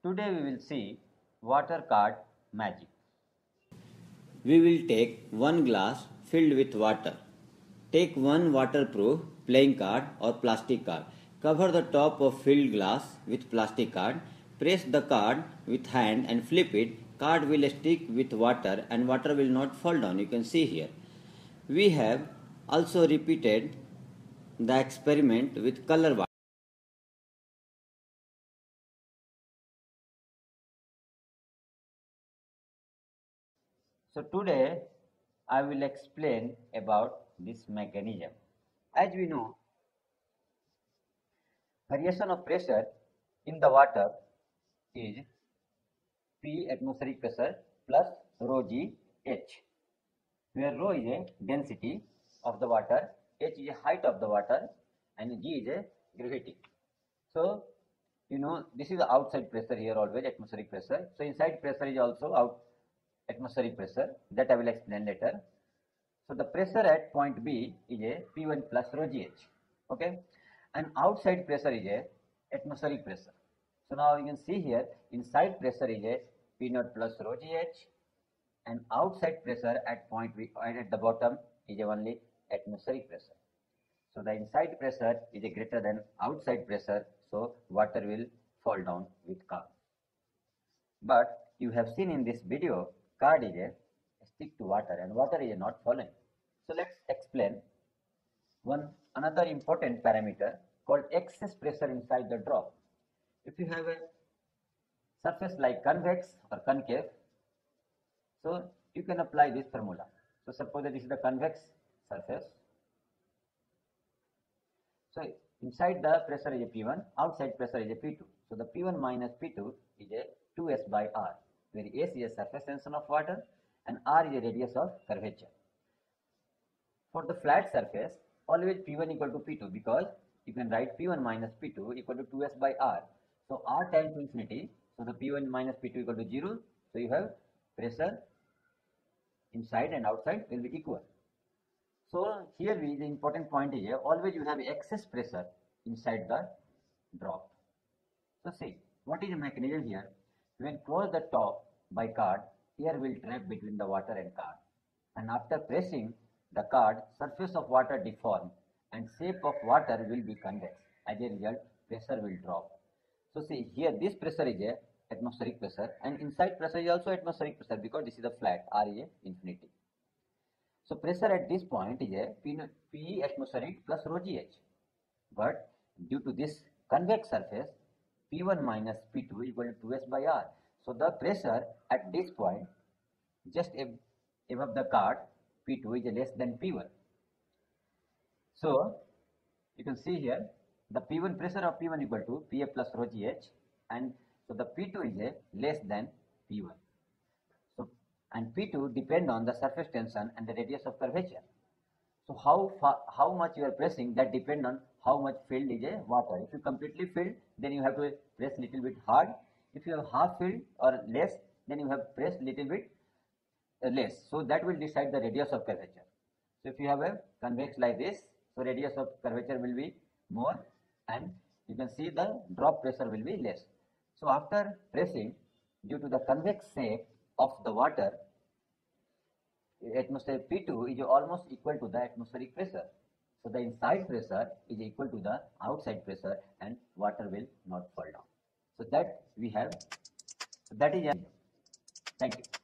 Today we will see water card magic. We will take one glass filled with water. Take one waterproof playing card or plastic card. Cover the top of filled glass with plastic card. Press the card with hand and flip it. Card will stick with water and water will not fall down. You can see here. We have also repeated the experiment with color water. So today I will explain about this mechanism. As we know, variation of pressure in the water is P atmospheric pressure plus rho g H, where rho is a density of the water, H is a height of the water, and G is a gravity. So you know this is the outside pressure here, always atmospheric pressure. So inside pressure is also out atmospheric pressure, that I will explain later. So the pressure at point B is a P1 plus rho gh, okay, and outside pressure is a atmospheric pressure. So now you can see here inside pressure is a P0 plus rho gh, and outside pressure at point B at the bottom is only atmospheric pressure. So the inside pressure is a greater than outside pressure, so water will fall down with calm. But you have seen in this video, card is a stick to water and water is not falling. So let's explain another important parameter called excess pressure inside the drop. If you have a surface like convex or concave, so you can apply this formula. So suppose that this is the convex surface. So inside the pressure is a P1, outside pressure is a P2. So the P1 minus P2 is a 2S by R, where S is a surface tension of water and R is a radius of curvature. For the flat surface, always P1 equal to P2, because you can write P1 minus P2 equal to 2S by R. So R tends to infinity, so the P1 minus P2 equal to 0. So you have pressure inside and outside will be equal. So here the important point is always you have excess pressure inside the drop. So see, what is the mechanism here? When close the top by card, air will trap between the water and card, and after pressing the card, surface of water deform and shape of water will be convex. As a result, pressure will drop. So see here, this pressure is a atmospheric pressure, and inside pressure is also atmospheric pressure, because this is a flat, R is a infinity. So pressure at this point is a P atmospheric plus rho gh, but due to this convex surface, P1 minus P2 equal to 2S by R. So the pressure at this point, just above the card, P2 is less than P1. So you can see here the P1 pressure of P1 equal to PA plus rho gh, and so the P2 is less than P1. So and P2 depend on the surface tension and the radius of curvature. So how much you are pressing, that depend on how much filled is a water. If you completely filled, then you have to press little bit hard. If you have half filled or less, then you have pressed little bit less. So that will decide the radius of curvature. So if you have a convex like this, so radius of curvature will be more, and you can see the drop pressure will be less. So after pressing, due to the convex shape of the water, atmospheric P2 is almost equal to the atmospheric pressure. So the inside pressure is equal to the outside pressure and water will not fall down. So that we have, that is, thank you.